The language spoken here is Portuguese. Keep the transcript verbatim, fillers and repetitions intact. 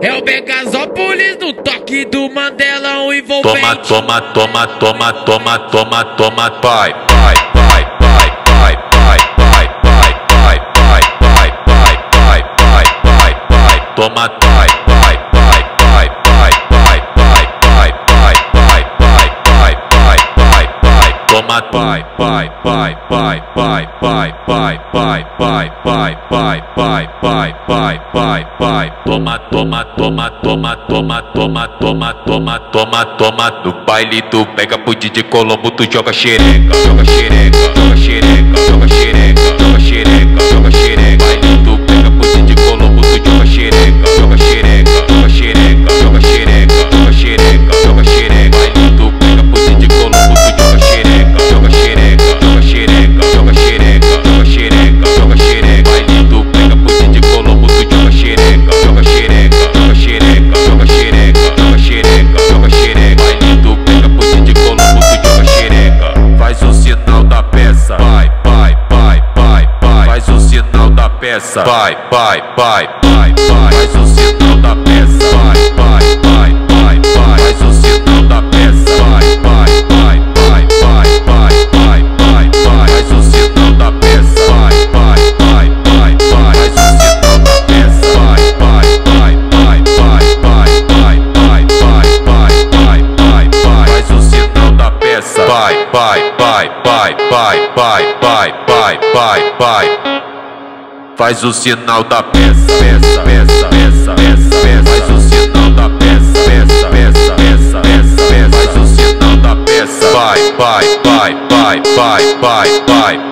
É o Begazopolis no toque do Mandelão envolvente. Toma, toma, toma, toma, toma, toma, toma, pai, pai, pai, pai, pai, pai, pai, pai, pai, pai, pai, pai, pai, pai, pai, pai, toma, pai, pai, pai, pai, pai, pai, pai, pai, pai, pai, pai, pai, pai, pai, pai, toma, pai, pai, pai, pai, pai, pai, pai, pai, pai, pai, pai, pai, pai, pai, pai, pai, toma, toma, toma, toma, toma, toma, toma, toma, toma, toma, no baile tu pega pro D J Colombo, tu joga xereca, joga xereca, joga xereca, joga xereca, joga xereca, joga xereca, baile tu pega pro D J Colombo, tu joga xereca, joga xereca, joga xereca, joga xereca, joga xereca, joga xereca, baile tu pega pro D J Colombo, tu joga xereca, joga xereca, joga xereca, joga xereca, joga xereca, joga xereca, baile tu pega pro D J Colombo, tu joga xereca, joga xereca, joga xereca, joga xereca, joga xereca, joga xereca, baile tu pega pro D J Colombo, tu joga xereca, faz o sinal da peça, vai, vai, vai, vai, vai, faz o sinal da peça, vai, vai, vai, vai, vai, faz o sinal da peça, vai, vai, vai, vai, vai, faz o sinal da peça, vai, vai, vai, vai, vai, vai, vai, vai, vai, faz o sinal da peça, vai, vai, vai, vai, vai, faz o sinal da peça, vai, vai, vai, vai, vai, vai, vai, vai, vai, vai, vai, vai, vai, faz o sinal da peça, vai, vai, vai, vai, vai, vai, vai, vai, vai, vai, faz o sinal da peça, peça, peça, peça, peça, peça, faz o sinal da peça, peça, peça, peça, peça, peça, faz o sinal da peça, vai, vai, vai, vai, vai, vai, vai.